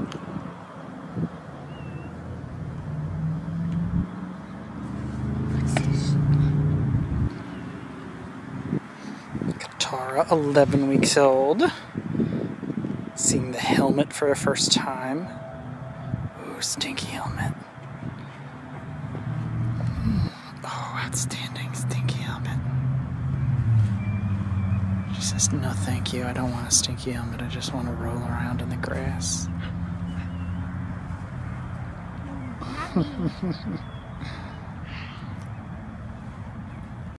Katara, 11 weeks old. Seeing the helmet for the first time. Ooh, stinky helmet. Oh, outstanding stinky helmet. She says, no thank you, I don't want a stinky helmet, I just want to roll around in the grass.